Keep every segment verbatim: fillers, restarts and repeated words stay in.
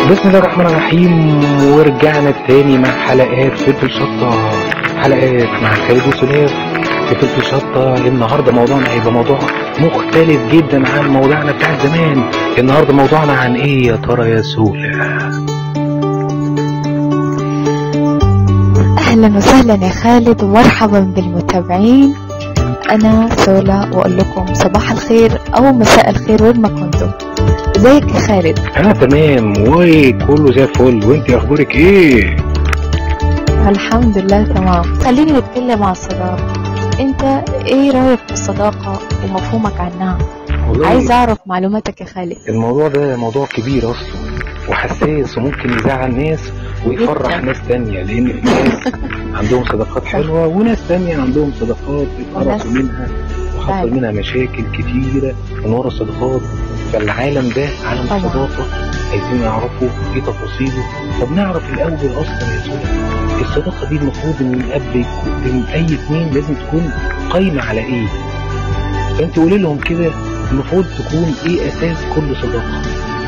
بسم الله الرحمن الرحيم، ورجعنا تاني مع حلقات فلفل شطة، حلقات مع خالد وسلاف في فلفل شطة. النهارده موضوعنا هيبقى موضوع مختلف جدا عن موضوعنا بتاع زمان. النهارده موضوعنا عن ايه يا ترى يا سولا؟ اهلا وسهلا يا خالد ومرحبا بالمتابعين. انا سولا واقول لكم صباح الخير او مساء الخير وين ما كنتم. ازيك يا خالد؟ انا تمام وكله زي الفل، وانت اخبارك ايه؟ الحمد لله تمام. خليني نتكلم عن الصداقة. انت ايه رايك في الصداقة ومفهومك عنها؟ عايز اعرف معلوماتك يا خالد. الموضوع ده موضوع كبير اصلا وحساس وممكن يزعل ناس ويفرح ناس تانية، لان في ناس عندهم صداقات حلوة وناس تانية عندهم صداقات اتقرصوا منها وحصل منها مشاكل كتيرة من ورا الصداقات. فالعالم ده عالم الصداقة، عايزين يعرفوا ايه تفاصيله. طب نعرف الاول اصلا يا سولا، الصداقة دي المفروض ان قبل بين اي اتنين لازم تكون قايمة على ايه؟ فانت قولي لهم كده المفروض تكون ايه اساس كل صداقة؟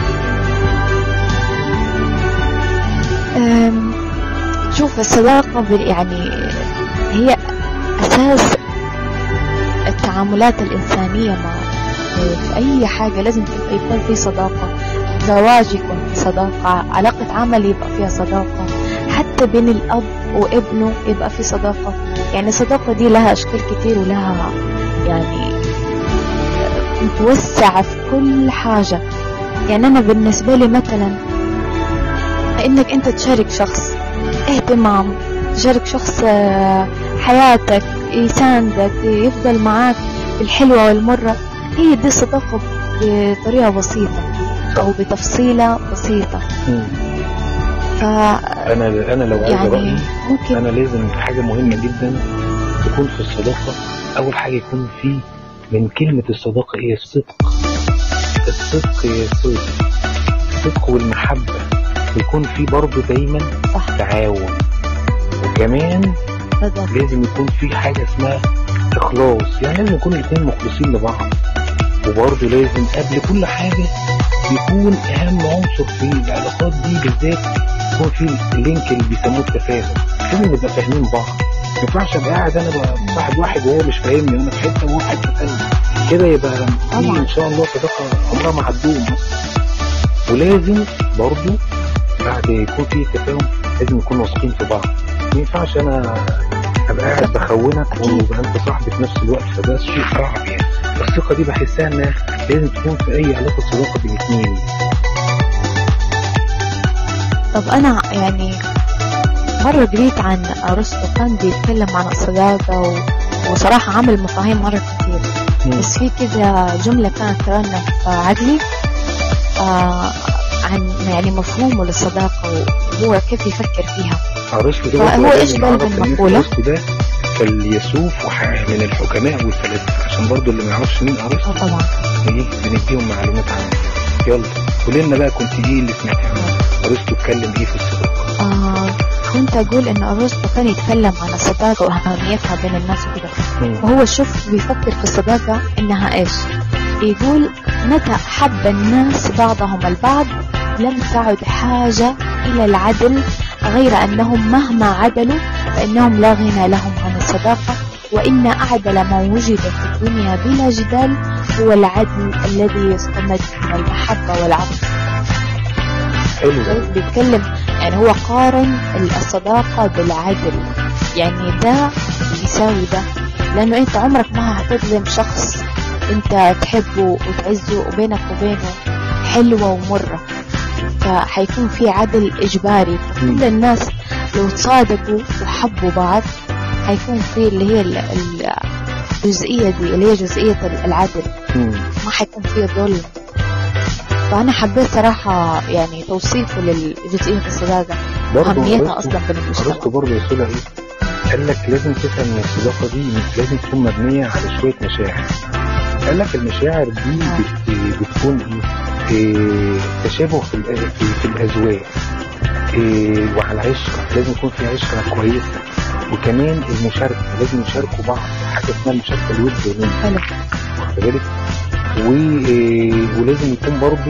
شوف، الصداقة يعني هي أساس التعاملات الإنسانية مع في أي حاجة. لازم يكون في صداقة، زواج يكون في صداقة، علاقة عمل يبقى فيها صداقة، حتى بين الأب وابنه يبقى في صداقة. يعني الصداقة دي لها أشكال كتير ولها يعني متوسعة في كل حاجة. يعني أنا بالنسبة لي مثلا انك انت تشارك شخص اهتمام، تشارك شخص حياتك، يساندك، يفضل معاك بالحلوة والمرة، هي دي الصداقة بطريقة بسيطة او بتفصيلة بسيطة. ف انا انا لو عايز يعني رأيي ممكن انا لازم حاجة مهمة جدا تكون في الصداقة. اول حاجة يكون في من كلمة الصداقة ايه؟ الصدق. الصدق يا سودا، الصدق والمحبة، يكون في برضه دايما صح. تعاون، وكمان صدق. لازم يكون في حاجة اسمها اخلاص. يعني لازم يكون الاثنين مخلصين لبعض، وبرضه لازم قبل كل حاجة يكون اهم عنصر في العلاقات دي بالذات يكون في اللينك اللي بيسموه التفاهم. لازم نبقى فاهمين بعض. ما ينفعش ابقى قاعد انا بصاحب واحد وهو مش فاهمني وانا في حته وهو في حته ثانيه، كده يبقى دي ان شاء الله صداقه عمرها ما هتدوم. ولازم برضه بعد يكون في تفاهم لازم نكون واثقين في بعض. ما ينفعش انا ابقى قاعد بخونك ويبقى انت صاحبي في نفس الوقت، فده شيء صعب. يعني الثقه دي بحسها انها لازم تكون في اي علاقه صداقه بين اثنين. طب انا يعني مرة قريت عن ارسطو كان بيتكلم عن الصداقة و... وصراحة عامل مفاهيم مرة كتير. م. بس في كذا جملة كانت ترنم في عقلي آه عن يعني مفهومه للصداقة وهو كيف يفكر فيها. ارسطو ده هو ايش قال بالمقولة؟ ارسطو ده فيلسوف من الحكماء والفلاسفة، عشان برضو اللي ما يعرفش مين ارسطو طبعا ايه بنديهم معلومات عنه. يلا قولي لنا بقى كنت ايه اللي سمعتي عنه؟ ارسطو اتكلم ايه في الصداقة؟ آه كنت اقول ان ارسطو كان يتكلم عن الصداقة واهميتها بين الناس وكده. وهو شوف بيفكر في الصداقة انها ايش؟ يقول متى حب الناس بعضهم البعض لم تعد حاجة إلى العدل، غير أنهم مهما عدلوا فإنهم لا غنى لهم عن الصداقة، وإن أعدل ما وجد في الدنيا بلا جدال هو العدل الذي يستمد من المحبة والعطف. حلو. بيتكلم يعني هو قارن الصداقة بالعدل، يعني ده يساوي ده، لأنه أنت عمرك ما هتظلم شخص انت تحبه وتعزه وبينك وبينه حلوة ومرة، فحيكون في عدل اجباري. كل الناس لو تصادقوا وحبوا بعض حيكون في اللي هي الجزئية دي اللي هي جزئية العدل، ما حيكون في ظلم. فأنا حبيت صراحة يعني توصيفه للجزئية الصداقة وأهميتها أصلا في المجتمع. برضه برضه يا سولا إيه؟ قال لك لازم تفهم إن الصداقة دي لازم تكون مبنية على شوية مشاعر. قال لك المشاعر دي بتكون ايه؟ إيه تشابه في, في, في الاذواق، إيه وعلى عشره، لازم يكون في عشره كويسه، وكمان المشاركه لازم يشاركوا بعض، حاجه اسمها المشاركه الود والنمو، واخد بالك؟ ولازم يكون برضه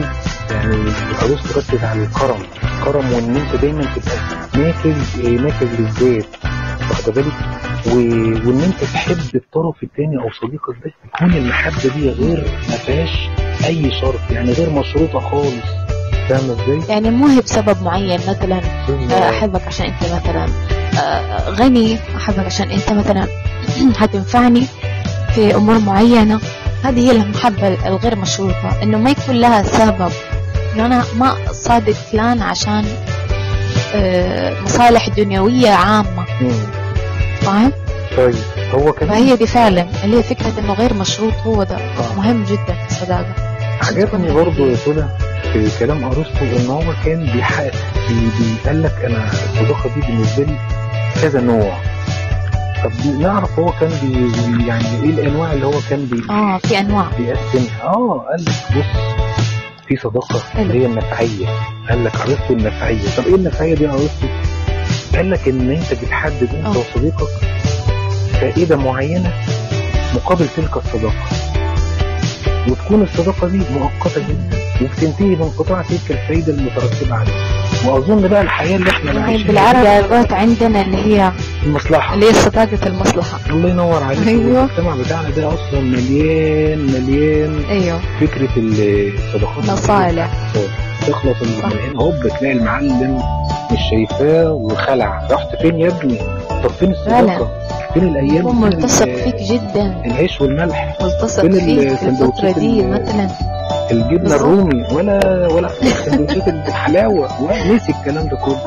يعني العروس تركز على الكرم، الكرم وان انت دايما تبقى ناكز ناكز للذات، واخد بالك، وان انت تحب الطرف الثاني او صديقك ده تكون المحبه دي غير ما فيهاش اي شرط، يعني غير مشروطه خالص، فاهمه ازاي؟ يعني مو هي بسبب معين، مثلا احبك عشان انت مثلا غني، احبك عشان انت مثلا هتنفعني في امور معينه. هذه هي المحبه الغير مشروطه، انه ما يكون لها سبب، انه انا ما صادق فلان عشان مصالح دنيويه عامه، فاهم؟ طيب هو كمان فهي دي فعلا اللي هي فكره انه غير مشروط، هو ده آه. مهم جدا في الصداقه. عجبني برضه يا سولا في كلام ارسطو ان هو كان بيحقق بيقول لك انا الصداقه دي بالنسبه لي كذا نوع. طب نعرف هو كان بي يعني ايه الانواع اللي هو كان بي اه في انواع بيقسمها. اه قال لك بص، في صداقه اللي هي النفعيه، قال لك ارسطو النفعيه. طب ايه النفعيه دي يا ارسطو؟ قال لك ان انت بتحدد انت أوه. وصديقك فائده معينه مقابل تلك الصداقه، وتكون الصداقه دي مؤقته جدا وبتنتهي بانقطاع تلك الفائده المترتبه عليها. واظن بقى الحياه اللي احنا عايشينها بالعربي عندنا اللي هي المصلحه، اللي هي صداقه المصلحه. الله ينور عليك. أيوة. المجتمع بتاعنا ده اصلا مليان مليان ايوه فكره الصداقات مصالح، تخلص المصالحين هوب تلاقي المعلم مش شايفاه وخلع. رحت فين يا ابني؟ طب فين الصداقه؟ فين الايام؟ يكون ملتصق فيك جدا، العيش والملح ملتصق فيك في الفتره دي، مثلا الجبنه الرومي ولا ولا سندوتشات الحلاوه، ونسي الكلام ده كله.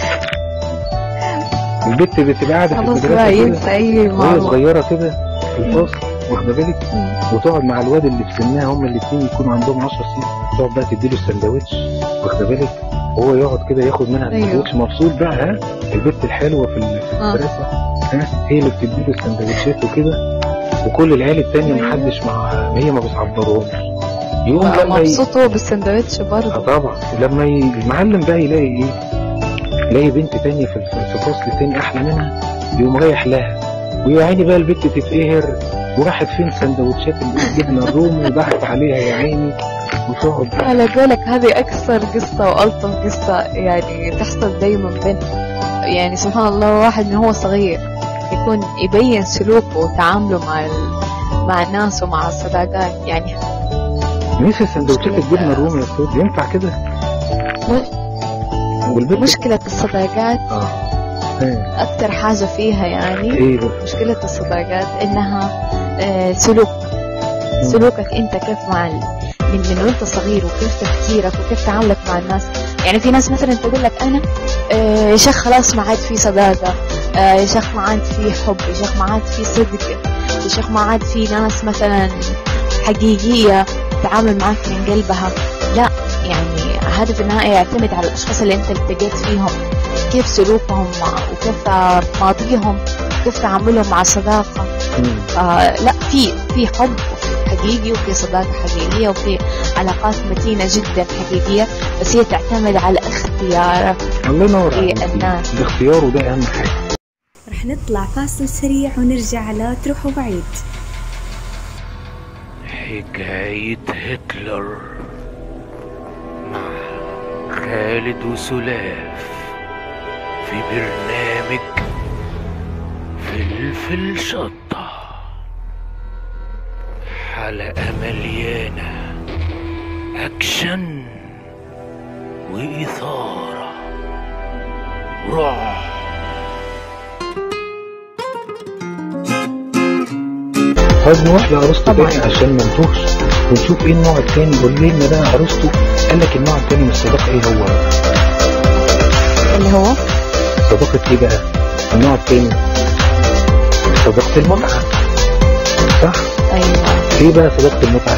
البت بتبقى قاعده في المدرسه كده وهي صغيره كده في الفصل، واخده بالك، وتقعد مع الواد اللي في سنها، هما الاثنين يكونوا عندهم عشر سنين، تقعد بقى تديله السندوتش، واخده بالك، وهو يقعد كده ياخد منها السندوتش مبسوط بقى. ها البت الحلوه في المدرسه ها هي اللي بتديله السندوتشات وكده، وكل العيال الثانيه محدش مع هي ما بتعبرهمش. يقوم لما مبسوط هو بالسندوتش برضه. اه طبعا. لما المعلم بقى يلاقي ايه؟ يلاقي بنت تانية في فصل تاني احلى منها، يقوم رايح لها، ويا عيني بقى البنت تتقهر، وراحت فين سندوتشات الجبنه الرومي وضحك عليها يا عيني، وتقعد. على قولك هذه اكثر قصه والطف قصه يعني تحصل دايما بين، يعني سبحان الله، واحد من هو صغير يكون يبين سلوكه وتعامله مع مع الناس ومع الصداقات. يعني نسي سندوتشات الجبنه الرومي يا استاذ، ينفع كده؟ مشكلة الصداقات اه أكتر حاجة فيها يعني إيه مشكلة الصداقات إنها آه سلوك م. سلوكك أنت كيف مع من من وأنت صغير، وكيف تفكيرك وكيف تعاملك مع الناس. يعني في ناس مثلا تقول لك أنا آه يا شيخ خلاص ما عاد في صداقة، آه يا شيخ ما عاد في حب، يا شيخ ما عاد في صدق، يا شيخ ما عاد في ناس مثلا حقيقية تتعامل معك من قلبها. لا، يعني هذا في النهاية يعتمد على الأشخاص اللي أنت التقيت فيهم، كيف سلوكهم وكيف ماضيهم، كيف تعاملهم مع الصداقة. آه لا، في في حب حقيقي، وفي صداقة حقيقية، وفي علاقات متينة جدا حقيقية، بس هي تعتمد على اختيارك. الله ينور عليك، الاختيار وده أهم حاجة. رح نطلع فاصل سريع ونرجع، لا تروحوا بعيد. حكاية هتلر مع خالد وسلاف في برنامج فلفل شطة، حلقة مليانة أكشن وإثارة رعب. طيب نروح لأرسطو تاني عشان ما نتوهش ونشوف ايه النوع التاني. قول لنا بقى أرسطو قال لك النوع التاني من الصداقة ايه هو؟ اللي هو صداقة ايه بقى؟ النوع التاني صداقة المتعة، صح؟ ايوه. ايه بقى صداقة المتعة؟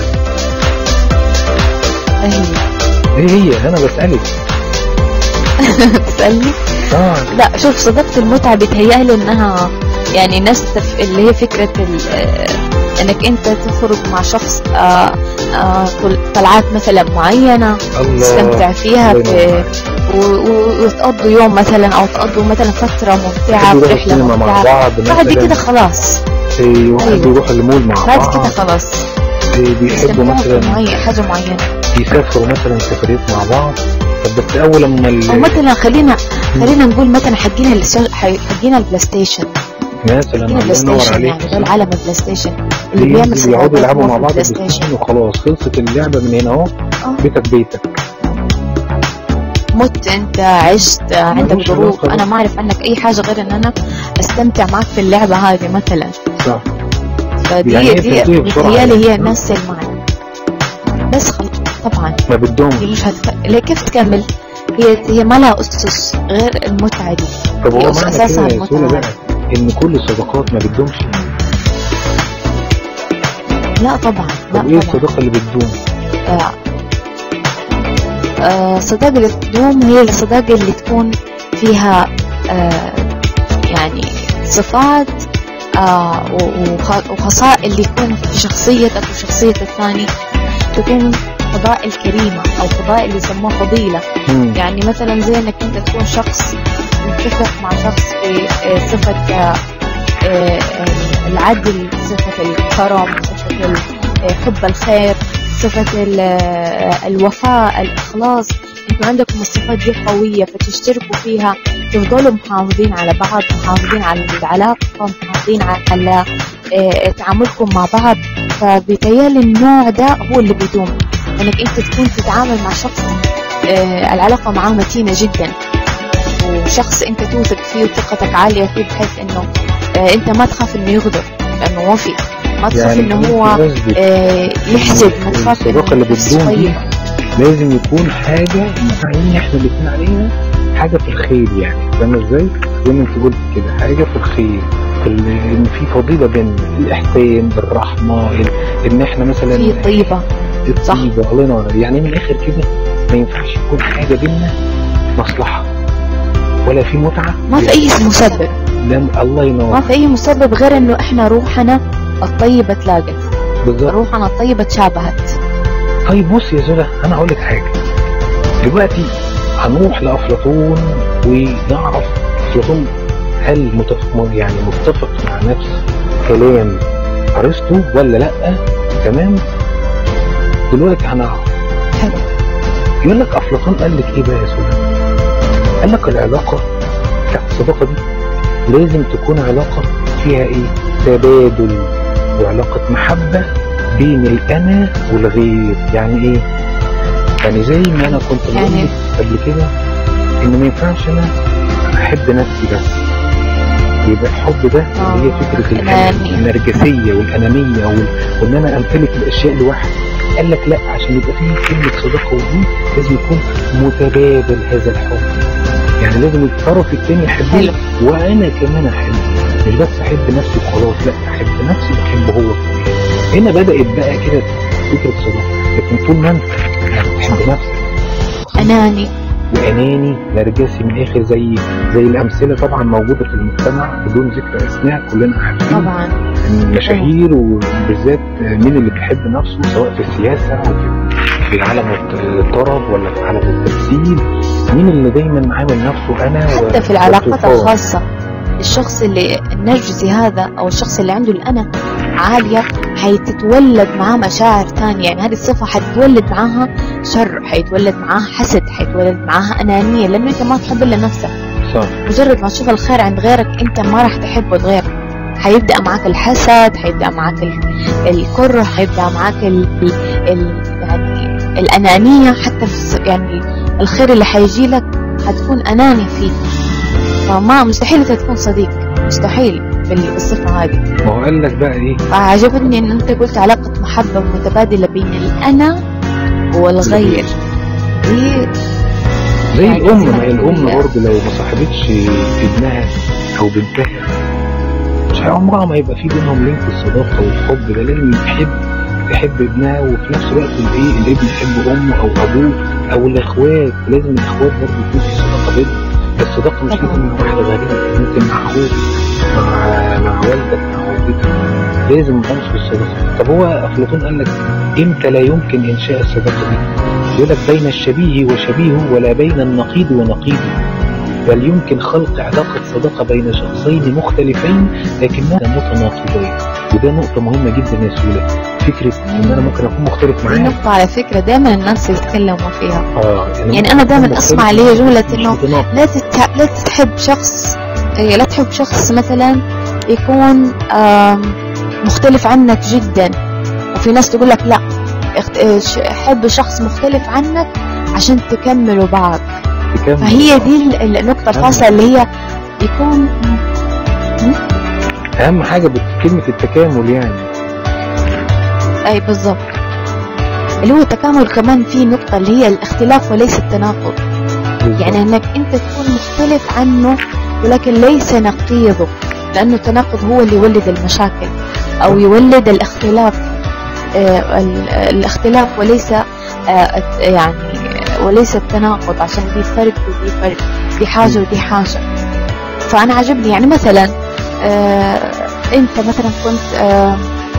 ايه هي؟ ايه هي؟ انا بسألك. تسألني؟ اه لا شوف، صداقة المتعة بيتهيألي انها يعني نفس اللي هي فكرة انك انت تخرج مع شخص آآ آآ طلعات مثلا معينة تستمتع فيها وتقضوا يوم مثلا، او تقضوا مثلا فترة ممتعة في رحلة ممتعة، بعد كده خلاص ايوه يروحوا المول مع بعض، بعد كده خلاص بيحبوا مثلا معين حاجة معينة. يسافروا مثلا سفريات مع بعض. طب بس اول لما ال- او مثلا خلينا خلينا نقول مثلا حقين الس- حقين البلاي ستيشن، مثلا حقين الله البلاي ينور ستيشن، عليك، يعني دول عالم البلاي ستيشن اللي بيعمل يقعدوا سباقات يلعبوا مع في بعض البلاي بلاي ستيشن. ستيشن وخلاص، خلصت اللعبه من هنا اهو، آه. بيتك بيتك. مت انت عشت عندك ملوش ظروف، علاقة انا بقى. ما اعرف عنك اي حاجه غير ان انا استمتع معك في اللعبه هذه مثلا. صح. فدي يعني هي دي بتنتهي بسرعة متهيألي هي يعني. نفس المعنى. بس خلاص طبعا ما بدهمش. هي مش هتك... ليه كيف تكمل؟ هي هي ما لها اسس غير المتعه دي. طب هي هو أس- معنى اساسها كده يا سولا المتعه. بقى ان كل الصداقات ما بدهمش؟ لا طبعا، لا طب ايه طبعا. الصداقه اللي بتدوم؟ آه. آه، الصداقة اللي تدوم هي الصداقة اللي تكون فيها آه يعني صفات آه وخ- وخصائص اللي يكون في شخصيتك وشخصية الثاني، تكون فضائل كريمة أو فضائل اللي يسموها فضيلة. مم. يعني مثلا زي انك انت تكون شخص متفق مع شخص في آه، صفة آه، آه، العدل، صفة الكرم، صفة ال- آه، حب الخير، صفة ال- آه، الوفاء، الإخلاص. انتوا عندكم الصفات دي قوية فتشتركوا فيها، تفضلوا محافظين على بعض، محافظين على العلاقة، محافظين على آه، تعاملكم مع بعض. فبيتهيألي النوع ده هو اللي بيدوم، انك انت تكون تتعامل مع شخص آه، العلاقة معاه متينة جدا، وشخص انت توثق فيه وثقتك عالية فيه، بحيث انه آه، انت ما تخاف انه يغدر لانه وفي، ما تخاف يعني انه انت هو قصدك آه، يحسد، ما تخاف الصداقه اللي انه بتدوم دي طيب. لازم يكون حاجه متعين احنا الاثنين عليها، حاجه في الخير، يعني فاهم ازاي؟ زي ما انت قلت كده، حاجه في الخير، في ال- ان في فضيله بيننا، الاحسان، الرحمه، ال- ان احنا مثلا في طيبة. صح. الطيبه. الله ينور عليك. يعني من الاخر كده ما ينفعش يكون حاجه بيننا مصلحه ولا في متعه، ما في اي مسبب، لم الله ينور. ما في اي مسبب غير انه احنا روحنا الطيبة تلاقت، بالظبط. روحنا الطيبة تشابهت. طيب بص يا زولا، انا هقول لك حاجه. دلوقتي هنروح لافلاطون ونعرف افلاطون هل متفق يعني متفق مع نفس كلام ارسطو ولا لا. تمام. دلوقتي هنعرف. حلو. يقول لك افلاطون قال لك ايه بقى يا زولا؟ قال لك العلاقه بتاعت الصداقه دي لازم تكون علاقه فيها ايه؟ تبادل، وعلاقه محبه بين الانا والغير. يعني ايه؟ يعني زي ما انا كنت بقول يعني لك قبل كده ان ما ينفعش انا احب نفسي بس، يبقى الحب ده آه. اللي هي فكره الأنا- أنانية. النرجسيه والانانيه وال- وان انا امتلك الاشياء لوحدي. قال لك لا، عشان يبقى فيه كلمه صداقه وجود لازم يكون متبادل هذا الحب. يعني لازم الطرف الثاني يحبني حلو. وانا كمان احبه، مش بس احب نفسي وخلاص، لا احب نفسي واحبه هو كمان. هنا بدات بقى كده فكره صداقه. لكن طول ما انت يعني تحب نفسك اناني واناني نرجسي من الاخر، زي زي الامثله طبعا موجوده في المجتمع بدون ذكر اسماء، كلنا عارفين طبعا. المشاهير، وبالذات مين اللي بيحب نفسه سواء في السياسه او في عالم الطرب ولا في عالم التمثيل. مين اللي دايما عامل نفسه انا حتى في و- العلاقات والطوفان. الخاصة، الشخص اللي النرجسي هذا او الشخص اللي عنده الأنا عالية حيتتولد معاه مشاعر تانية، يعني هذه الصفة حتتولد معاها شر، حيتولد معاها حسد، حيتولد معاها أنانية، لأنه أنت ما تحب إلا نفسك. صح. مجرد ما تشوف الخير عند غيرك أنت ما راح تحبه الغير، حيبدأ معاك الحسد، حيبدأ معاك ال- الكره، حيبدأ معاك ال... ال... يعني الأنانية. حتى في يعني الخير اللي حيجي لك حتكون أناني فيه، فما مستحيل أنت تكون صديق، مستحيل بال- بالصفة هذه. ما هو قال لك بقى ايه؟ فعجبني ان انت قلت علاقة محبة متبادلة بين الانا والغير. دي زي يعني الام، زي ما ما هي الام تقول- برضه لو ما صاحبتش ابنها او بنتها مش عمرها ما يبقى في بينهم لينك الصداقه والحب ده. لازم تحب تحب ابنها، وفي نفس الوقت الايه الابن يحب امه او ابوه او الاخوات. لازم الاخوات برضه يكون في صداقه بينهم. الصداقه مش لازم مع واحده غريبه، ممكن مع اخوك، مع مع والدك، مع والدتك. لازم عنصر الصداقه. طب هو افلاطون قال لك امتى لا يمكن انشاء الصداقه دي؟ يقول لك بين الشبيه وشبيهه ولا بين النقيض ونقيضه، بل يمكن خلق علاقة صداقة بين شخصين مختلفين لكنهما متناقضين. وده نقطة مهمة جدا يا سهولة، فكرة ان انا ممكن اكون مختلف دي معاك. نقطة على فكرة دايما الناس يتكلموا فيها. اه يعني انا دايما اسمع لي جملة انه لا تتح... لا تحب شخص، لا تحب شخص مثلا يكون مختلف عنك جدا، وفي ناس تقول لك لا حب شخص مختلف عنك عشان تكملوا بعض. تكمل. فهي دي النقطة الفاصلة اللي هي يكون اهم حاجة بكلمة التكامل يعني. اي بالضبط، اللي هو التكامل. كمان في نقطة اللي هي الاختلاف وليس التناقض. يعني انك انت تكون مختلف عنه ولكن ليس نقيضه، لانه التناقض هو اللي يولد المشاكل او يولد الاختلاف. آه الاختلاف وليس آه يعني وليس التناقض، عشان دي فرق ودي فرق، دي حاجة ودي حاجة. فانا عجبني يعني مثلا آه انت مثلا كنت آه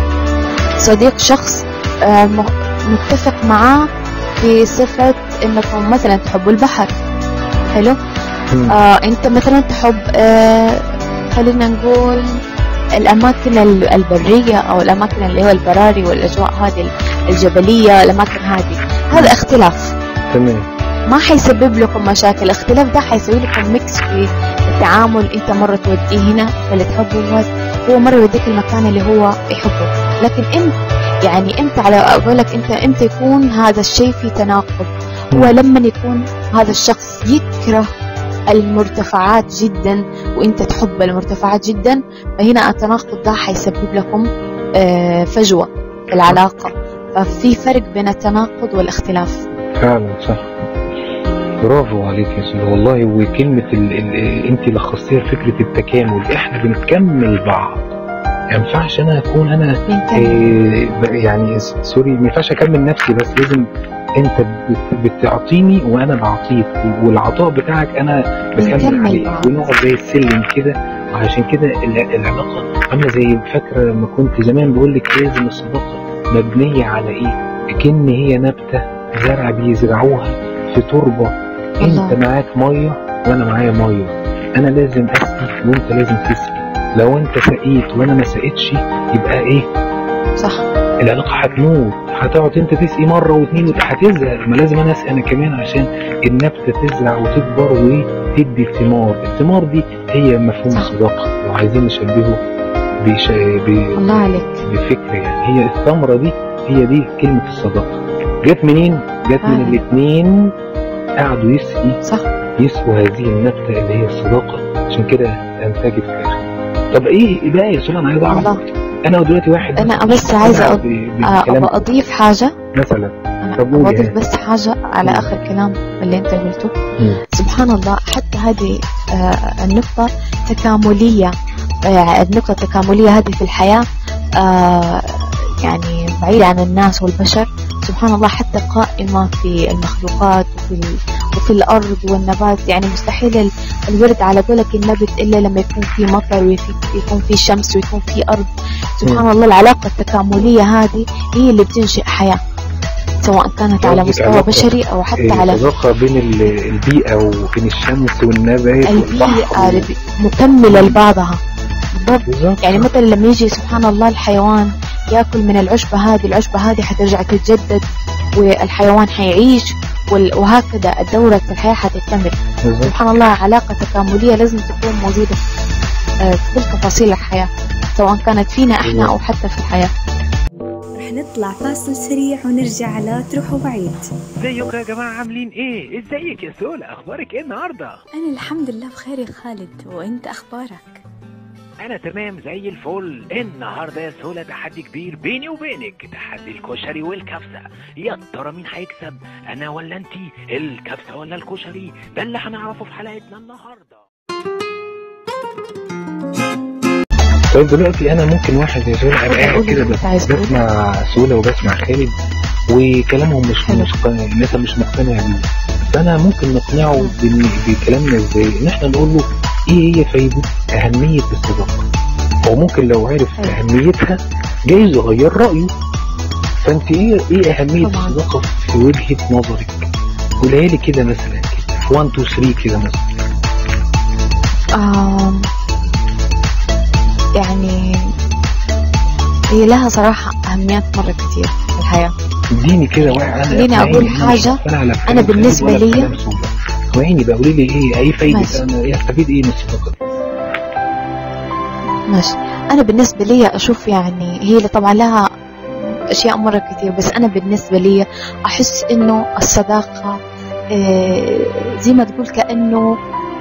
صديق شخص آه متفق معاه في صفة انكم مثلا تحبوا البحر، حلو. آه انت مثلا تحب آه خلينا نقول الاماكن البرية او الاماكن اللي هو البراري والاجواء هذه الجبلية، الاماكن هذه. هذا اختلاف تمام، ما حيسبب لكم مشاكل. الاختلاف ده حيسوي لكم ميكس في التعامل. انت مرة توديه هنا فاللي تحبه، هو مرة يوديك المكان اللي هو يحبه. لكن انت يعني انت على اقولك انت انت يكون هذا الشيء في تناقض. هو لما يكون هذا الشخص يكره المرتفعات جدا وانت تحب المرتفعات جدا، فهنا التناقض ده حيسبب لكم آه فجوة في العلاقة. ففي فرق بين التناقض والاختلاف. فعلا صح، برافو عليك يا سيدي والله. وكلمة ال ال انت لخصتيها فكرة التكامل. احنا بنكمل بعض، ما ينفعش انا اكون انا إيه يعني سوري، ما ينفعش اكمل نفسي بس، لازم انت بتعطيني وانا بعطيك، والعطاء بتاعك انا بكمل عليه، ونقعد زي السلم كده. وعشان كده العلاقة عاملة زي، فاكرة لما كنت زمان بقول لك لازم الصداقة مبنية على ايه؟ كأن هي نبتة زرع بيزرعوها في تربة. الله. انت معاك مية وانا معايا مية، انا لازم اسقي وانت لازم تسقي. لو انت سقيت وانا ما سقيتش يبقى ايه؟ صح، العلاقة هتموت. هتقعد انت تسقي مرة واثنين وهتزهق، ما لازم انا اسقي انا كمان عشان النبتة تزرع وتكبر وتدي الثمار. الثمار دي هي مفهوم الصداقة. لو عايزين نشبهه بش... ب... الله عليك بفكرة يعني، هي الثمرة دي هي دي كلمة الصداقة. جت منين؟ جت آه. من الاثنين قعدوا يسقي، صح، يسقوا هذه النبتة اللي هي الصداقة، عشان كده انتجت في الاخر. طب ايه بقى يا سلام؟ انا عايز اعرف. انا دلوقتي واحد انا بس عايزه اضيف حاجه مثلا. انا اضيف بس حاجه على مم. اخر كلام اللي انت قلته. مم. سبحان الله، حتى هذه آه النقطه تكامليه. آه النقطه التكامليه هذه في الحياه آه يعني بعيده عن الناس والبشر. سبحان الله، حتى قائمه في المخلوقات وفي وفي الأرض والنبات. يعني مستحيل الورد على قولك النبت إلا لما يكون في مطر ويكون في شمس ويكون في أرض. سبحان الله، العلاقة التكاملية هذه هي اللي بتنشئ حياة، سواء كانت على مستوى بشري أو حتى على العلاقة بين البيئة وبين الشمس والنبات البيئة مكملة لبعضها بالضبط. يعني مثلا لما يجي سبحان الله الحيوان يأكل من العشبة هذه، العشبة هذه حترجع تتجدد والحيوان حيعيش، وهكذا الدورة الحياة حتكمل. سبحان الله، علاقة تكاملية لازم تكون موجودة في كل تفاصيل الحياة، سواء كانت فينا احنا او حتى في الحياة. رح نطلع فاصل سريع ونرجع، لا تروحوا بعيد. ازيكم يا جماعة، عاملين ايه؟ ازيك يا سولا، اخبارك ايه النهاردة؟ انا الحمد لله بخير يا خالد، وانت اخبارك؟ انا تمام زي الفل. النهارده يا سولا تحدي كبير بيني وبينك، تحدي الكشري والكبسه. يا ترى مين هيكسب، انا ولا انتي؟ الكبسه ولا الكشري؟ ده اللي هنعرفه في حلقتنا النهارده. طيب دلوقتي انا ممكن واحد يا سولا ابقى قاعد كده بسمع سولا وبسمع خالد وكلامهم مش مقتنع، الناس مش مقتنعه بيه، فانا ممكن نقنعه بكلامنا ازاي؟ ان احنا نقول له ايه هي فايدة اهمية الصداقة. هو ممكن لو عرف اهميتها جايز يغير رأيه. فانت ايه ايه اهمية الصداقة في وجهة نظرك؟ قولها لي كده مثلا كده في واحد اتنين تلاتة كده مثلا. آم يعني هي لها صراحة أهميات مرة كتير في الحياة. اديني كده واحد. خليني أقول حاجة. أنا بالنسبة لي اسمعيني بقى، قولي لي ايه اي فايدة، انا استفيد ايه من الصداقة دي؟ ماشي. أنا بالنسبة لي أشوف يعني هي طبعا لها أشياء مرة كتير، بس أنا بالنسبة لي أحس إنه الصداقة زي ما تقول كأنه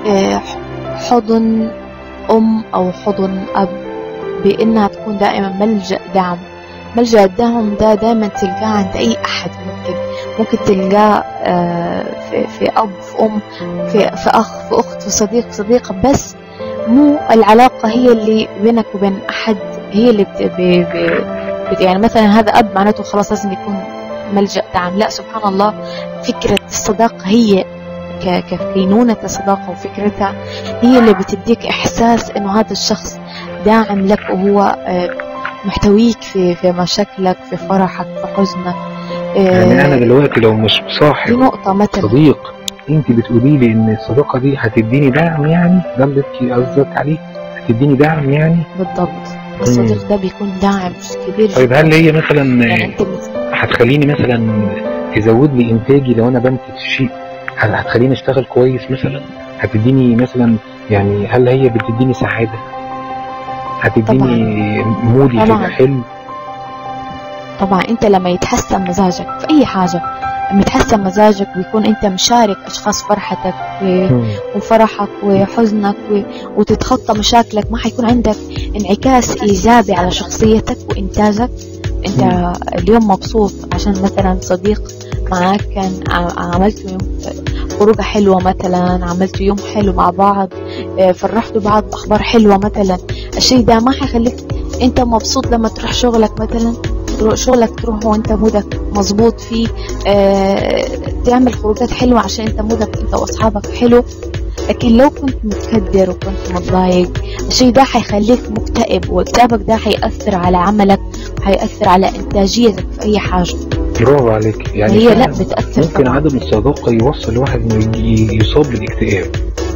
حضن أم أو حضن أب، بإنها تكون دائما ملجأ دعم. ملجأ الدعم ده دائما تلقاه عند أي أحد، ممكن ممكن تلقاه في, في أب، في أم، في, في أخ، في أخت، في صديق، في صديقة، بس مو العلاقة هي اللي بينك وبين أحد هي اللي بت بي بي يعني مثلا هذا أب معناته خلاص لازم يكون ملجأ دعم. لا، سبحان الله، فكرة الصداقة هي ككينونة الصداقة وفكرتها هي اللي بتديك إحساس إنه هذا الشخص داعم لك، وهو محتويك في في مشاكلك، في فرحك، في حزنك. يعني أنا دلوقتي لو مش صاحب دي نقطة مثلا صديق، أنت بتقولي لي إن الصداقة دي هتديني دعم، يعني ده اللي قصدك عليه، هتديني دعم يعني؟ بالضبط. الصديق ده بيكون داعم كبير. طيب هل هي مثلا يعني هتخليني مثلا تزود لي إنتاجي لو أنا بنتج شيء؟ هل هتخليني اشتغل كويس مثلا؟ هتديني مثلا يعني هل هي بتديني سعادة؟ هتديني مودي يبقى حلو؟ طبعا انت لما يتحسن مزاجك في اي حاجة، لما يتحسن مزاجك ويكون انت مشارك اشخاص فرحتك وفرحك وحزنك وتتخطى مشاكلك، ما حيكون عندك انعكاس ايجابي على شخصيتك وانتاجك. انت اليوم مبسوط عشان مثلا صديق معاك كان عملتوا يوم خروجة حلوة مثلا، عملتوا يوم حلو مع بعض، فرحتوا بعض بأخبار حلوة مثلا. الشيء ده ما حيخليك انت مبسوط لما تروح شغلك مثلا، شغلك تروح وانت مودك مظبوط فيه، اه تعمل خروجات حلوة عشان انت مودك انت واصحابك حلو. لكن لو كنت متكدر وكنت متضايق، الشيء ده حيخليك مكتئب، واكتئابك ده حيأثر على عملك وحيأثر على انتاجيتك في اي حاجة. برافو عليك. يعني هي لا بتأثر. ممكن طبعا عدم الصداقة يوصل واحد انه يصاب بالاكتئاب.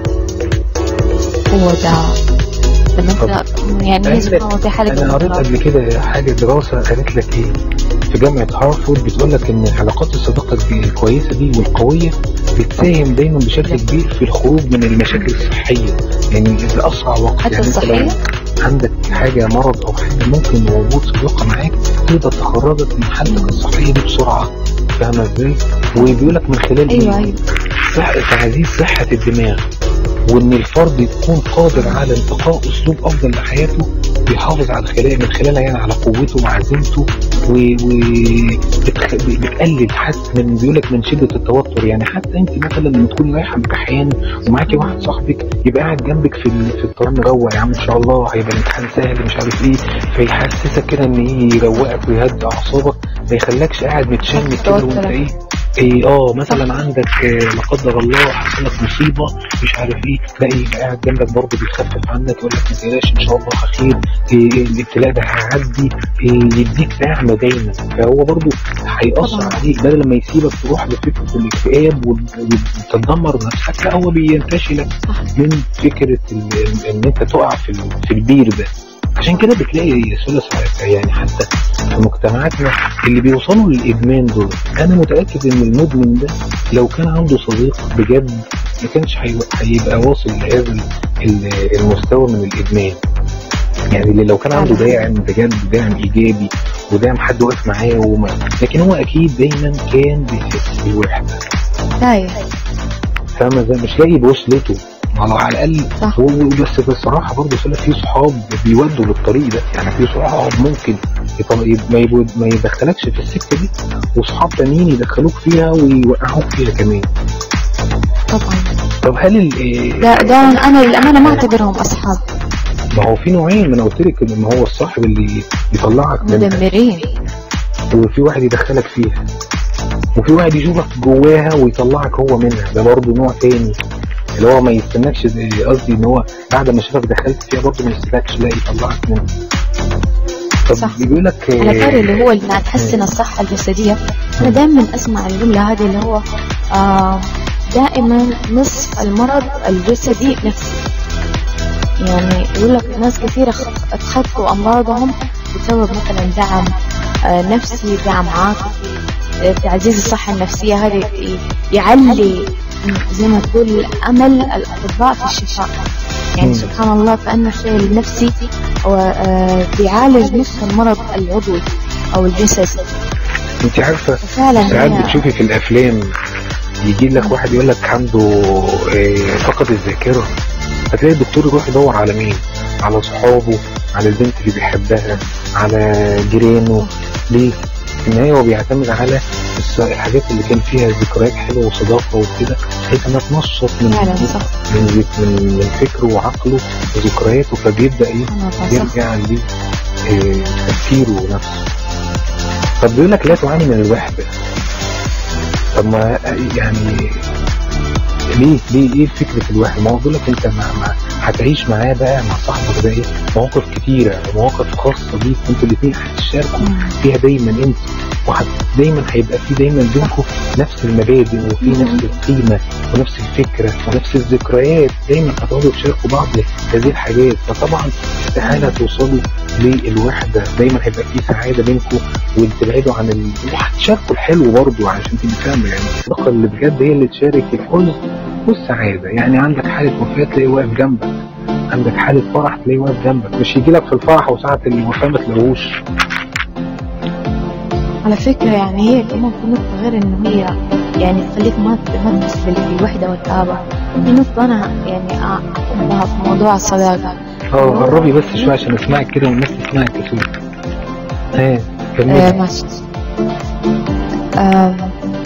هو ده لما يعني هي سبحان الله في حالة. انا قريت قبل كده حاجة دراسة قالت لك ايه في جامعة هارفارد، بتقول لك ان علاقات الصداقة الكويسة دي والقوية بتساهم دايما بشكل كبير في الخروج من المشاكل الصحية، يعني بأسرع وقت. حتى يعني الصحية عندك حاجة مرض او حاجة ممكن وجود صداقة معاك تقدر تخرجك من حالتك الصحية دي بسرعة. فاهمة ازاي؟ وبيقول لك من خلال ايوه ايوه صحة تعزيز صحة الدماغ، وان الفرد يكون قادر على انتقاء اسلوب افضل لحياته بيحافظ على خلال من خلالها يعني على قوته وعزيمته، وبتقلل حتى من بيقولك من شدة التوتر. يعني حتى انت مثلا لما تكوني رايحة امتحان ومعاكي واحد صاحبك يبقى قاعد جنبك في في الطريق مروق، يا عم ان شاء الله هيبقى الامتحان سهل مش عارف ايه، فيحسسك كده ان ايه يروقك ويهدي اعصابك، ما يخليكش قاعد متشنج كده وانت ايه ايه اه مثلا عندك لا قدر الله حصلت مصيبه مش عارف ايه، تلاقي قاعد جنبك برضه بيخفف عنك يقول لك ما تقلقش ان شاء الله خير، إيه الابتلاء ده هيعدي، إيه يديك دعم دايما. فهو برضه هيأثر عليك بدل ما يسيبك تروح لفكره الاكتئاب وتدمر نفسك، لا هو بينتشلك من فكره ان انت تقع في في البير ده. عشان كده بتلاقي ثلاث يعني حتى في مجتمعاتنا اللي بيوصلوا للإدمان دول، أنا متأكد إن المدمن ده لو كان عنده صديق بجد ما كانش هيبقى واصل لهذا المستوى من الإدمان. يعني اللي لو كان عنده داعم بجد، داعم إيجابي وداعم حد واقف معاه وما، لكن هو أكيد دايما كان بيحس بالوحدة. أيوه فاهمة ازاي؟ مش لاقي بوصلته على الأقل. بس بصراحة برضه في صحاب بيودوا للطريق ده، يعني في صحاب ممكن ما يدخلكش في السكة دي، وصحاب تانيين يدخلوك فيها ويوقعوك فيها كمان. طبعا. طب هل ال ده, ده أنا للأمانة ما أعتبرهم أصحاب. ما هو في نوعين، ما أنا قلت لك إن هو الصاحب اللي يطلعك مدمرين، وفي واحد يدخلك فيها، وفي واحد يشوفك جواها ويطلعك هو منها، ده برضه نوع تاني اللي هو ما يستناكش، قصدي ان هو بعد ما شافك دخلت فيها برضه ما يستناكش لا يطلعك منها. طب بيقول لك على غير اللي هو اللي تحسن الصحة الجسدية، انا دائما اسمع الجملة هذه اللي هو آه دائما نصف المرض الجسدي نفسي. يعني يقول لك ناس كثيرة اتخطوا امراضهم بسبب مثلا دعم آه، نفسي، دعم عاطفي، آه، تعزيز الصحة النفسية، هذا ي- يعلي زي ما تقول أمل الأطباء في الشفاء. يعني مم. سبحان الله، كأنه الشيء النفسي هو آه، بيعالج نفس المرض العضوي أو الجسدي. انت عارفه فعلا ساعات هي بتشوفي في الافلام يجي لك واحد يقول لك عنده آه، فقد الذاكره، هتلاقي الدكتور يروح يدور على مين؟ على صحابه، على البنت اللي بيحبها، على جيرانه. ليه؟ في النهايه هو بيعتمد على الس- الحاجات اللي كان فيها ذكريات حلوه وصداقه وكده، بحيث انها تنشط من فعلا صح. من ذك- من من فكره وعقله وذكرياته، فبيبدا ايه؟ سبحان الله صح. يرجع ليه آه، تفكيره ونفسه. طب بيقول لك لا تعاني من الوحده. طب ما يعني ليه ليه ايه فكره الوحده؟ ما هو بيقول لك انت مع مع هتعيش معاه بقى، مع صاحبك ده ايه؟ مواقف كتيره، مواقف خاصه بيك انتوا الاثنين هتشاركوا مم. فيها دايما انت، وهت دايما هيبقى في دايما بينكم نفس المبادئ وفي مم. نفس القيمه ونفس الفكره ونفس الذكريات، دايما هتقعدوا تشاركوا بعض هذه الحاجات. فطبعا استحاله توصلوا للوحده، دايما هيبقى في سعاده بينكم وتبعدوا عن ال... وهتشاركوا الحلو برضه عشان تبقى فاهمه. يعني الصداقه اللي بجد هي اللي تشارك الحزن والسعاده. يعني عندك حاله وفاه تلاقيه واقف جنبك، عندك حاله فرح تلاقيه واقف جنبك، مش يجي لك في الفرح وساعه الوفاه ما تلاقوش. على فكرة يعني هي كمان في نقطة غير إنه هي يعني تخليك ما ما تحس بالوحدة والكآبة. في نقطة أنا يعني أحبها في موضوع الصداقة. اه قربي بس شويه عشان اسمعك كده والناس تسمعك كتير. ها آه كملي. ماشي. آه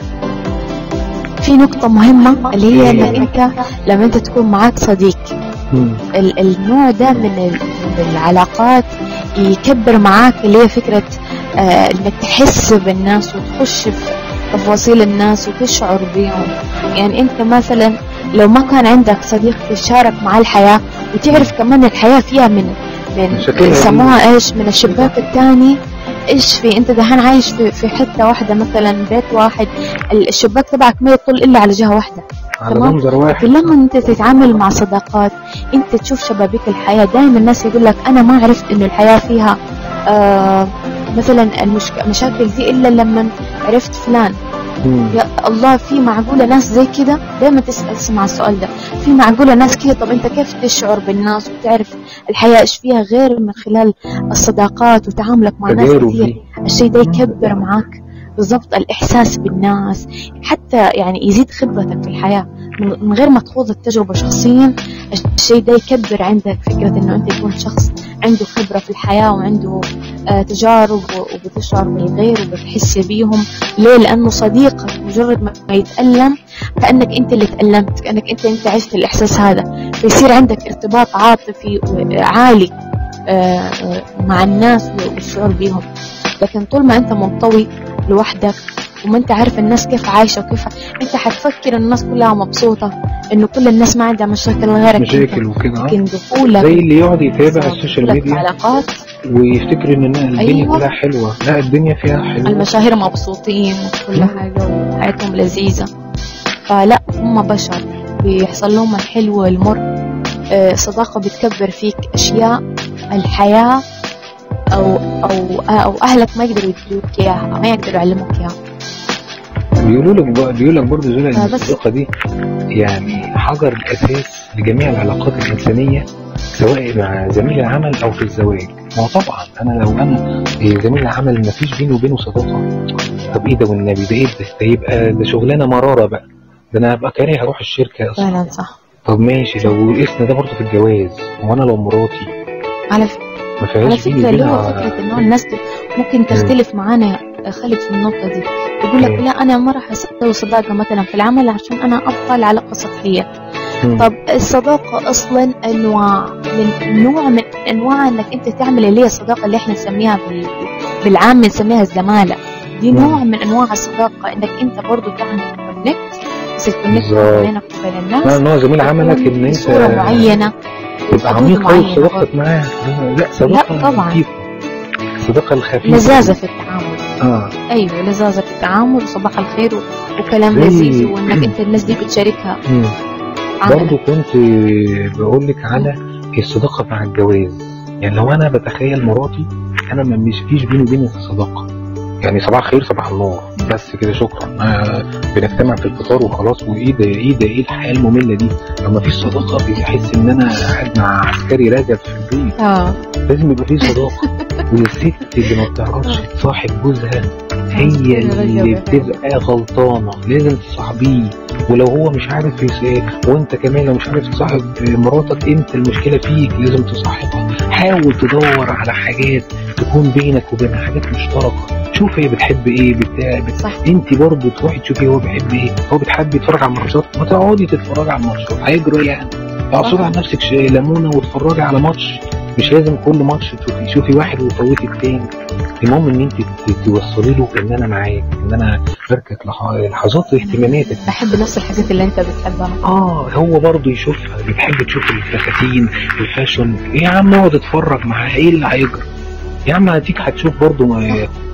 في نقطة مهمة اللي هي إن أنت لما أنت تكون معاك صديق، مم. ال- النوع ده من ال- من العلاقات يكبر معاك اللي هي فكرة آه انك تحس بالناس وتخش في تفاصيل الناس وتشعر بيهم. يعني انت مثلا لو ما كان عندك صديق تشارك مع الحياة وتعرف كمان الحياة فيها من من شكلها يسموها ايش، من الشباك الثاني، ايش في انت دحين عايش في, في حتة واحدة مثلا، بيت واحد، الشباك تبعك ما يطل الا على جهة واحدة. على تمام؟ منظر واحد. لكن لما انت تتعامل مع صداقات انت تشوف شبابيك الحياة. دائما الناس يقول لك انا ما عرفت انه الحياة فيها آه مثلا المشك... المشاكل دي الا لما عرفت فلان. مم. يا الله، في معقولة ناس زي كده؟ دائما تسأل تسمع السؤال ده، في معقولة ناس كده؟ طب انت كيف تشعر بالناس وتعرف الحياة ايش فيها غير من خلال الصداقات وتعاملك مع ناس تجارب كثير؟ دي. الشيء ده يكبر معك بالضبط الإحساس بالناس، حتى يعني يزيد خبرتك في الحياة من من غير ما تخوض التجربة شخصيا. الشيء ده يكبر عندك فكرة إنه أنت يكون شخص عنده خبرة في الحياة وعنده آه تجارب وبتشعر بالغير وبتحس بيهم. ليه؟ لأنه صديقك مجرد ما يتألم كأنك أنت اللي تألمت، كأنك أنت أنت عشت الإحساس هذا، فيصير عندك ارتباط عاطفي عالي آه مع الناس والشعور بيهم. لكن طول ما أنت منطوي لوحدك وما أنت عارف الناس كيف عايشة وكيف أنت حتفكر الناس كلها مبسوطة، إنه كل الناس ما عندها مشاكل غيرك، مشاكل وكده. لكن دخولك زي اللي يقعد يتابع السوشيال دخولك ميديا علاقات ويفتكر ان الدنيا أيوة. كلها حلوه. لا الدنيا فيها حلوه. المشاهير مبسوطين وكل حاجة وحياتهم لذيذة، فلا هم بشر بيحصل لهم الحلو والمر. آه، صداقة بتكبر فيك أشياء الحياة أو أو أو أهلك ما يقدروا يدلوك إياها، ما يقدروا يعلموك إياها. بيقولوا لك بقى بيقول لك برضه زي آه، ان بس- الصداقه دي يعني حجر الاساس لجميع العلاقات الانسانيه، سواء مع زميل العمل او في الزواج. ما هو طبعا انا لو انا زميل العمل ما فيش بيني وبينه صداقه، طب ايه ده والنبي؟ ده ايه ده؟ ده يبقى ده شغلانه مراره بقى، ده انا هبقى كاره اروح الشركه اصلا. فعلا صح. طب ماشي لو قسنا ده برضه في الجواز، وانا لو مراتي على فكرة ما على فيهاش بيني فكرة اللي هو وبينها. فكرة إنه الناس ممكن تختلف معانا خالد في النقطة دي، يقول لك مم. لا أنا ما راح أسوي صداقة مثلا في العمل عشان أنا أبقى العلاقة سطحية. مم. طب الصداقة أصلا أنواع، من نوع من أنواع أنك أنت تعمل اللي هي الصداقة اللي إحنا نسميها بال... بالعام نسميها الزمالة. دي مم. نوع من أنواع الصداقة، إنك أنت برضو تعمل كونكت، بس الكونكت بالظبط. بينك وبين الناس لا ان هو زميل عملك ان انت صورة معينة تبقى حدود عميق قوي معينة صداقتك برضو. معاه. لا صداقه لا طبعا. لطيفة. الصداقه الخفيفه. لذاذة في التعامل. اه أيوة لذاذة في التعامل وصباح الخير و... وكلام زي- لذيذ، وإنك أنت الناس دي بتشاركها مم. برضو عملك. كنت بقول لك على الصداقه مع الجواز. يعني لو انا بتخيل مراتي انا ما مش فيش بيني وبين الصداقه، يعني صباح الخير صباح النور بس كده شكرا، آه بنجتمع في الفطار وخلاص، وايه ده ايه ده ايه الحياه الممله دي؟ لو ما فيش صداقه بحس ان انا قاعد مع عسكري راجل في البيت. اه لازم يبقى فيه صداقه. والست اللي ما بتعرفش تصاحب جوزها هي اللي بتبقى غلطانه، لازم تصاحبيه، ولو هو مش عارف يساك وانت كمان لو مش عارف تصاحب مراتك انت المشكله فيك، لازم تصاحبها. حاول تدور على حاجات تكون بينك وبينها، حاجات مشتركه، شوف هي بتحب ايه بتاع بت... انت برضه تروحي تشوفي هو بيحب ايه، هو بتحب يتفرج على الماتشات ما تقعدي تتفرجي على الماتشات، هيجري يعني اعصري على نفسك ليمونه وتتفرجي على ماتش، مش لازم كل ماتش تشوفي شوفي واحد وفوتي التاني. المهم ان انت توصلي له ان انا معاك، ان انا بركك لحظات واهتماماتك، بحب نفس الحاجات اللي انت بتحبها. اه هو برضه يشوفها، بتحب تشوف الفساتين الفاشن، يا عم اقعد اتفرج معاها، ايه اللي هيجرى يا عم؟ هديك هتشوف برضه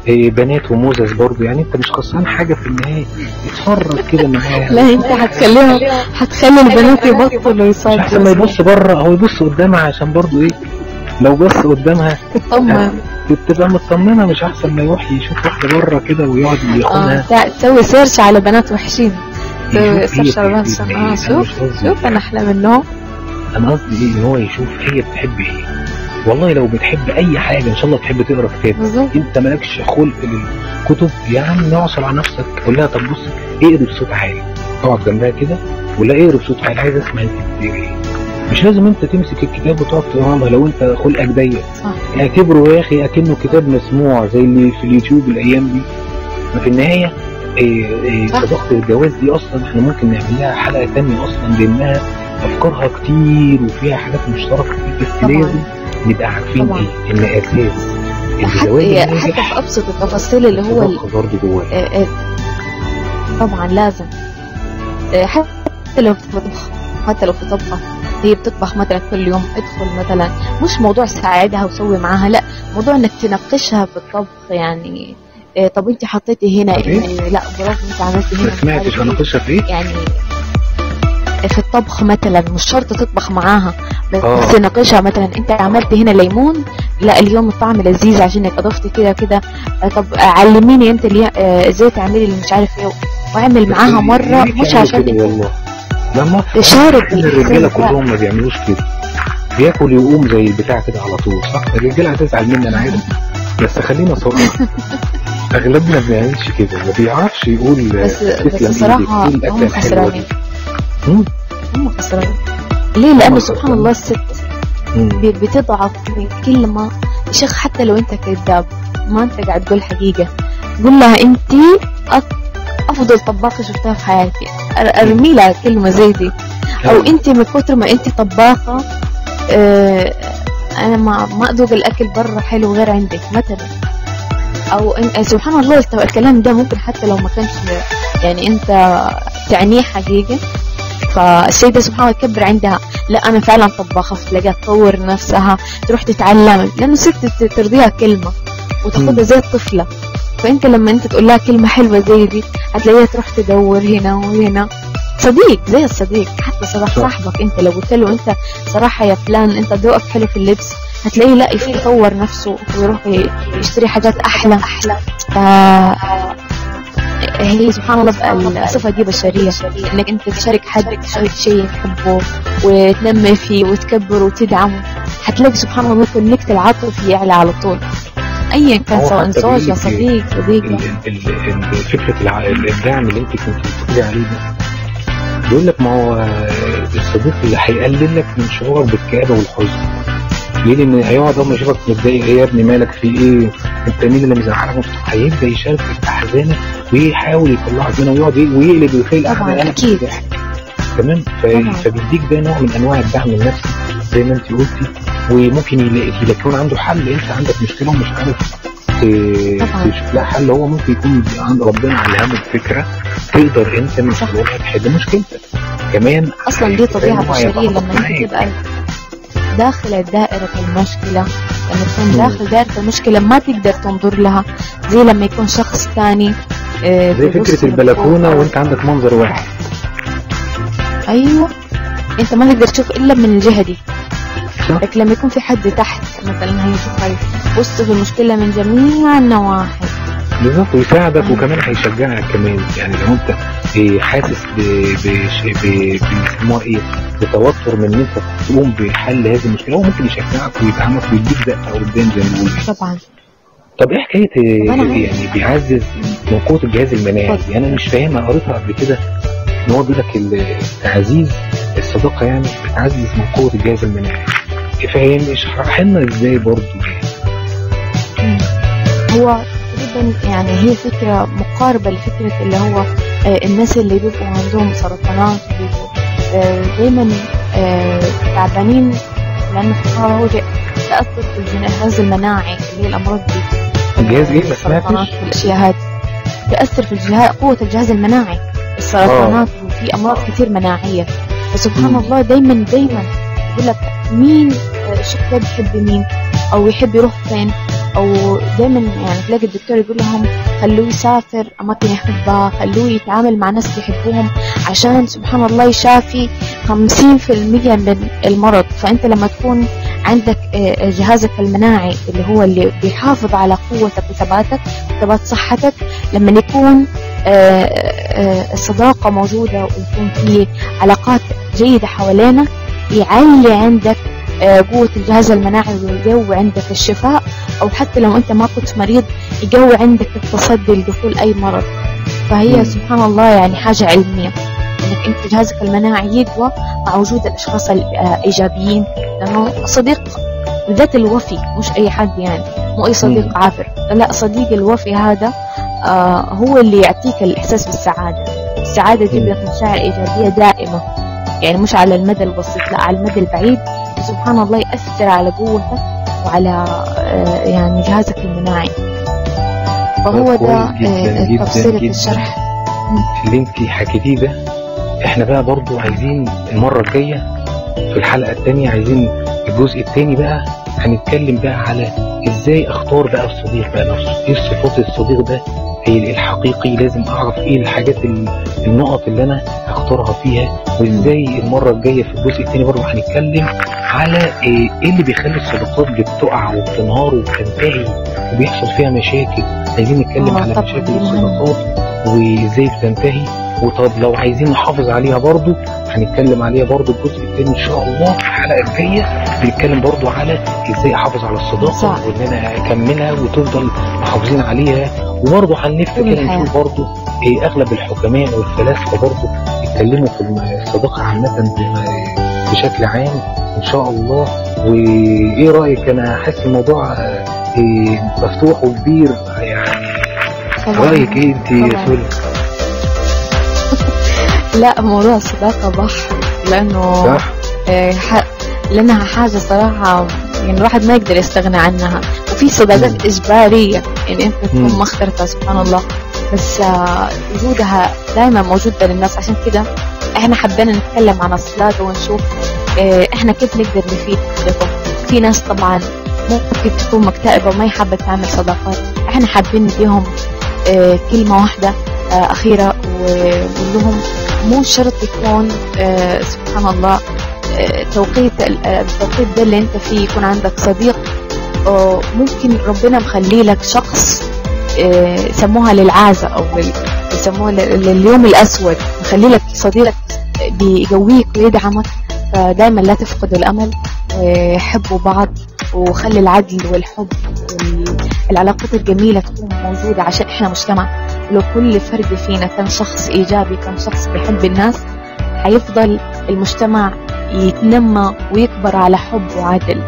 بنات وموزز برضه، يعني انت مش خسران حاجه في النهايه، اتفرج كده معاها. لا انت هتخليهم هتخلي البنات يبطلوا يصدقوا، عشان ما يبص بره، هو يبص قدامها عشان برضه ايه، لو بص قدامها تطمن تبقى مطمنه، مش احسن ما يروح يشوف واحده بره كده ويقعد يخونها. اه تسوي سيرش على بنات وحشين، تسوي سيرش على بنات. اه شوف شوف انا احلى منهم. انا قصدي ايه، ان هو يشوف هي بتحب ايه. والله لو بتحب اي حاجه ان شاء الله تحب تقرا كتاب، انت مالكش خلق للكتب يا عم اعصر على نفسك، قول لها طب بص اقري بصوت عالي، اقعد جنبها كده ولا اقري بصوت عالي، عايز اسمع انت بتقري ايه. مش لازم انت تمسك الكتاب وتقعد تقرا لو انت خلقك ضيق، اعتبره يا اخي اكنه كتاب مسموع زي اللي في اليوتيوب الايام دي. في النهايه ايه ايه صداقه الجواز دي اصلا احنا ممكن نعمل لها حلقه ثانيه اصلا، لانها افكارها كتير وفيها حاجات مشتركه كتير، بس لازم نبقى عارفين طبعا. ايه ان اساس الجواز حتى في ابسط التفاصيل اللي هو برضه جواه طبعا لازم، حتى لو بتطبخ حتى لو في طبخه هي بتطبخ مثلا كل يوم، ادخل مثلا مش موضوع ساعدها وسوي معاها، لا موضوع انك تناقشها في الطبخ، يعني إيه طب انت حطيتي هنا إيه؟ لا برافو انت عملتي هنا، ما سمعتش اناقشها في ايه يعني في الطبخ مثلا، مش شرط تطبخ معاها بس ناقشها مثلا انت عملتي هنا ليمون، لا اليوم الطعم لذيذ عشانك اضفتي كده كده، طب علميني انت اللي ازاي تعملي اللي مش عارف ايه، واعمل معاها مره مش عشان والله لما تشارك. الرجاله كلهم ما بيعملوش كده، بياكل يقوم زي البتاع كده على طول، صح؟ الرجاله هتزعل مني انا عارف، بس خلينا صراحه اغلبنا ما بيعملش كده، ما بيعرفش يقول بس بس الصراحه هم خسرانين، هم خسرانين ليه؟ لانه سبحان الله الست بتضعف من كلمه يا شيخ، حتى لو انت كذاب ما انت قاعد تقول حقيقه، قول لها انت افضل طباخه شفتها في حياتي، ارمي لها كلمه زي دي، او انت من كتر ما انت طباخه اه انا ما ما اذوق الاكل برا حلو غير عندك مثلا، او سبحان الله الكلام ده ممكن حتى لو ما كانش يعني انت تعنيه حقيقه، فالسيدة سبحان الله تكبر عندها، لا أنا فعلا طباخة، تلاقيها تطور نفسها تروح تتعلم، لأنه ست ترضيها كلمة وتاخدها زي الطفلة، فأنت لما أنت تقول لها كلمة حلوة زي دي هتلاقيها تروح تدور هنا وهنا. صديق زي الصديق، حتى صراحة صاحبك أنت لو قلت له أنت صراحة يا فلان أنت ذوقك حلو في اللبس، هتلاقيه لا يطور نفسه ويروح يشتري حاجات أحلى أحلى. ف هي سبحان الله الصفة دي بشرية، انك انت تشارك حد تشارك شيء تحبه وتنمي فيه وتكبره وتدعمه، هتلاقي سبحان الله كونكت العاطفي يعلى على طول، ايا كان سواء زوج يا صديق صديقة. فكرة الدعم اللي انت كنت بتقولي عليه ده بيقول لك ما هو الصديق اللي هيقلل لك من شعورك بالكآبة والحزن، ليه؟ لان هيقعد اول ما يشوفك متضايق، ايه يا ابني مالك في ايه انت مين اللي مزعلك، هيبدا يشاركك في احزانك ويحاول يطلعك منها ويقعد ويقلب ويخيل احزانك اكيد تمام. فبيديك ده نوع من انواع الدعم النفسي زي ما انت قلتي، وممكن يلاقي يكون عنده حل، انت عندك مشكله ومش عارف تشوف لها حل، هو ممكن يكون عند ربنا علمك فكره تقدر انت من خلالها تحل مشكلتك كمان. اصلا دي طبيعه بشريه لما انت تبقى داخل دائرة المشكلة، لما تكون داخل دائرة المشكلة ما تقدر تنظر لها زي لما يكون شخص ثاني اه زي فكرة البلكونة وانت عندك منظر واحد. ايوه انت ما تقدر تشوف الا من الجهة دي، لكن لما يكون في حد تحت مثلا هيشوفك وسط في المشكلة من جميع النواحي بالظبط، ويساعدك وكمان هيشجعك كمان. يعني لو انت إيه حاسس ب ب بيسموها ايه بتوتر من ان انت تقوم بحل هذه المشكله، هو ممكن يشجعك ويدعمك ويديك دقه قدام زي ما بيقولوا. طبعا. طب ايه حكايه يعني بيعزز من قوه الجهاز المناعي؟ يعني انا مش فاهمها، قريتها قبل كده ان هو بيقول لك تعزيز الصداقه يعني بتعزز من قوه الجهاز المناعي. فاهم؟ اشرح لنا ازاي برضه. هو تقريبا يعني هي فكره مقاربه لفكره اللي هو آه الناس اللي بيبقوا عندهم سرطانات بيبقوا آه دايما آه تعبانين، لانه هو تاثر في الجهاز المناعي اللي هي الامراض دي. الجهاز ايه؟ ما سمعتش. الاشياء هذه تاثر في الجهاز، قوه الجهاز المناعي، السرطانات آه. وفي امراض كثير مناجيه. فسبحان م. الله دايما دايما يقول لك مين الشخص ده بيحب مين او يحب يروح فين، او دايما يعني تلاقي الدكتور يقول لهم خلوه يسافر اماكن يحبها، خلوه يتعامل مع ناس بيحبوهم، عشان سبحان الله يشافي خمسين في المية من المرض. فانت لما تكون عندك جهازك المناعي اللي هو اللي بيحافظ على قوتك وثباتك وثبات صحتك، لما يكون الصداقة موجودة ويكون في علاقات جيدة حوالينا، يعلي عندك قوة الجهاز المناعي ويقوي عندك الشفاء، أو حتى لو أنت ما كنت مريض يقوي عندك التصدي لدخول أي مرض. فهي سبحان الله يعني حاجة علمية إنك أنت جهازك المناعي يقوى مع وجود الأشخاص الإيجابيين، لأنه صديق ذات الوفي مش أي حد، يعني مو أي صديق عابر، لا، صديق الوفي هذا آه هو اللي يعطيك الإحساس بالسعادة. السعادة دي بتكون مشاعر إيجابية دائمة، يعني مش على المدى البسيط، لا، على المدى البعيد. سبحان الله يأثر على قوتك وعلى آه يعني جهازك المناعي. فهو ده آه تفصيلة الشرح اللي انت حكيتيه ده. احنا بقى برضو عايزين المرة الجاية في الحلقة الثانية، عايزين الجزء الثاني بقى هنتكلم بقى على ازاي اختار بقى الصديق بقى نفسه، ايه صفات الصديق ده الحقيقي، لازم اعرف ايه الحاجات النقط اللي انا هختارها فيها. وازاي المرة الجاية في الجزء الثاني برضه هنتكلم على ايه اللي بيخلي الصداقات بتقع وبتنهار وبتنتهي وبيحصل فيها مشاكل. عايزين نتكلم على مشاكل الصداقات وازاي بتنتهي، وطب لو عايزين نحافظ عليها برضه هنتكلم عليها برضه الجزء الثاني ان شاء الله في الحلقة الجاية. بنتكلم برضه على ازاي احافظ على الصداقة وان انا اكملها وتفضل محافظين عليها. وبرضه هنفتكر نشوف برضه ايه اغلب الحكماء والفلاسفة برضه يتكلموا في الصداقة عامة بشكل عام ان شاء الله. وايه رأيك؟ انا حاسس الموضوع إيه مفتوح وكبير، يعني رأيك ايه انت يا سولي؟ لا، موضوع الصداقة بحر، لانه صح؟ إيه ح... لانها حاجة صراحة يعني الواحد ما يقدر يستغنى عنها. وفي صداقات إجبارية يعني أنت تكون ما اخترتها سبحان الله، بس وجودها دائما موجودة للناس. عشان كده احنا حبينا نتكلم عن الصداقة ونشوف اه احنا كيف نقدر نفيد صديقه. في ناس طبعا ممكن تكون مكتئبة وما حابة تعمل صداقات، احنا حابين نديهم اه كلمة واحدة اه أخيرة ونقول لهم مو شرط يكون اه سبحان الله اه توقيت التوقيت ده اللي انت فيه يكون عندك صديق. اه ممكن ربنا مخلي لك شخص يسموها للعازة أو يسموها لليوم الأسود، يخلي لك صديق بيقويك ويدعمك. فدايما لا تفقدوا الأمل ويحبوا بعض، وخلي العدل والحب والعلاقات الجميلة تكون موجودة، عشان إحنا مجتمع. لو كل فرد فينا كان شخص إيجابي، كان شخص بيحب الناس، حيفضل المجتمع يتنمى ويكبر على حب وعدل.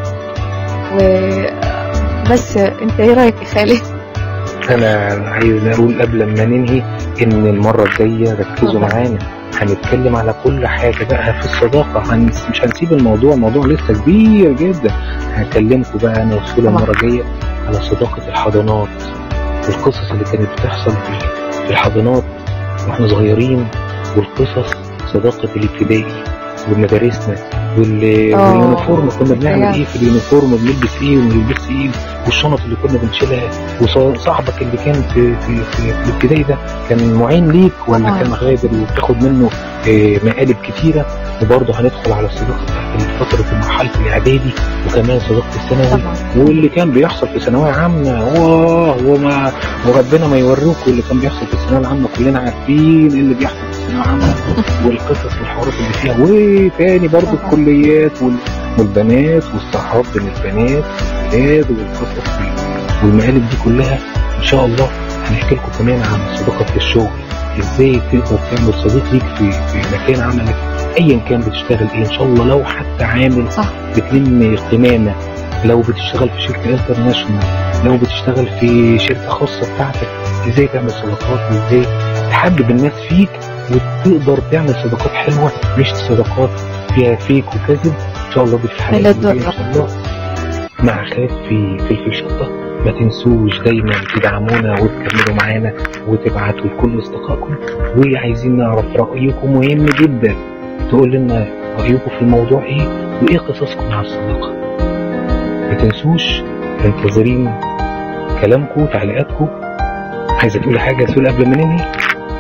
وبس أنت إيه رأيك يا خالد؟ أنا عايز أقول قبل ما ننهي إن المرة الجاية ركزوا معانا، هنتكلم على كل حاجة بقى في الصداقة. هن... مش هنسيب الموضوع، الموضوع لسه كبير جدا. هكلمكم بقى أنا وصول المرة الجاية على صداقة الحضانات والقصص اللي كانت بتحصل في الحضانات واحنا صغيرين، والقصص صداقة الابتدائي ومدارسنا واليونيفورم، كنا بنعمل ايه في اليونيفورم، وبنلبس ايه ومنلبس ايه، والشنط اللي كنا بنشيلها. وصاحبك اللي كان في في في الابتدائي ده كان معين ليك ولا كان غادر وبتاخد منه مقالب كتيرة؟ وبرضه هندخل على الصداقه بتاعت فتره مرحله الاعدادي، وكمان صداقه الثانوي، طبعا. واللي كان بيحصل في ثانويه عامه واه وما وربنا ما يوريكم اللي كان بيحصل في الثانويه العامه، كلنا عارفين اللي بيحصل في الثانويه العامه والقصص والحوارات اللي فيها، وتاني برضه الكليات والبنات والصحاب بين البنات والولاد والقصص والمقالب دي كلها. ان شاء الله هنحكي لكم كمان عن صداقه في الشغل، ازاي تقدر تعمل صديق ليك في في مكان عملك ايا كان بتشتغل ايه، ان شاء الله لو حتى عامل صح. بتلم قمامه، لو بتشتغل في شركه انترناشونال، لو بتشتغل في شركه خاصه بتاعتك، ازاي تعمل صداقات وازاي تحبب الناس فيك وتقدر تعمل صداقات حلوه مش صداقات فيها فيك وكذب. ان شاء الله دي في حلقه ان شاء الله مع خاف في فلفل شطه. ما تنسوش دايما تدعمونا وتكملوا معانا وتبعتوا لكل اصدقائكم، وعايزين نعرف رايكم، مهم جدا تقول لنا رايكم في الموضوع ايه وايه قصصكم مع الصداقه. ما تنسوش منتظرين كلامكم وتعليقاتكم. عايزه تقولي حاجه يا سول قبل ما ننهي؟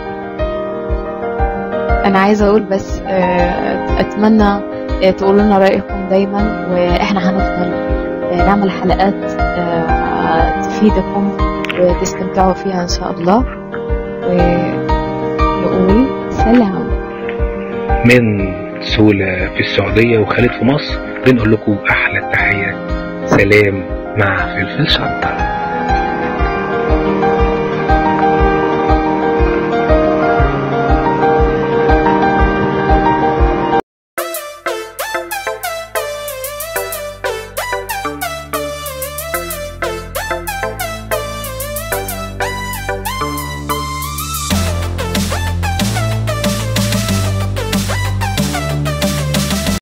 انا عايزه اقول بس اتمنى تقولوا لنا رايكم دايما، واحنا هنفضل نعمل حلقات تفيدكم وتستمتعوا فيها ان شاء الله. ونقول سلام من سولة في السعودية وخالد في مصر، بنقول لكم احلى التحية. سلام مع فلفل شطة.